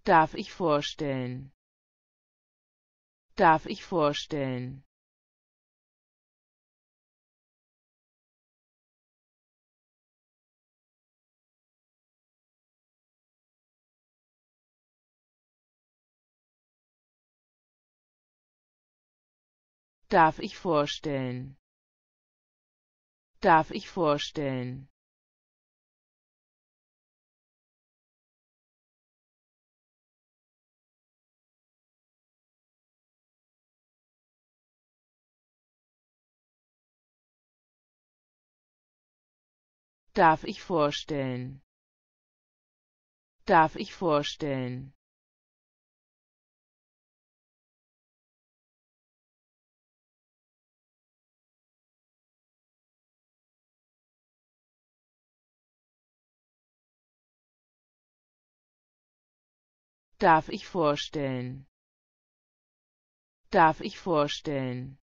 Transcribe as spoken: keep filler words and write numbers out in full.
Darf ich vorstellen. Darf ich vorstellen. Darf ich vorstellen. Darf ich vorstellen. Darf ich vorstellen. Darf ich vorstellen. Darf ich vorstellen. Darf ich vorstellen.